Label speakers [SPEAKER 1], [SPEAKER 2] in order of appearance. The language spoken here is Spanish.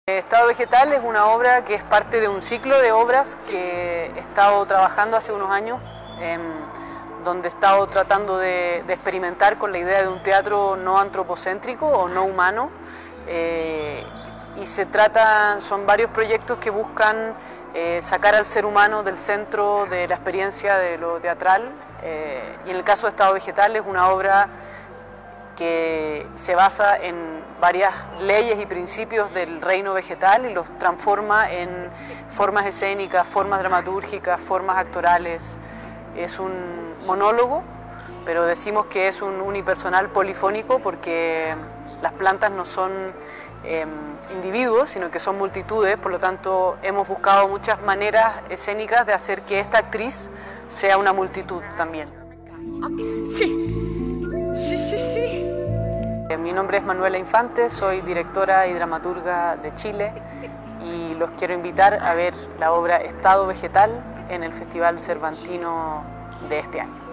[SPEAKER 1] Estado Vegetal es una obra que es parte de un ciclo de obras que he estado trabajando hace unos años, donde he estado tratando de experimentar con la idea de un teatro no antropocéntrico o no humano. Y son varios proyectos que buscan sacar al ser humano del centro de la experiencia de lo teatral. Y en el caso de Estado Vegetal es una obra que se basa en varias leyes y principios del reino vegetal y los transforma en formas escénicas, formas dramatúrgicas, formas actorales. Es un monólogo, pero decimos que es un unipersonal polifónico porque las plantas no son individuos, sino que son multitudes, por lo tanto hemos buscado muchas maneras escénicas de hacer que esta actriz sea una multitud también.
[SPEAKER 2] Sí.
[SPEAKER 1] Mi nombre es Manuela Infante, soy directora y dramaturga de Chile y los quiero invitar a ver la obra Estado Vegetal en el Festival Cervantino de este año.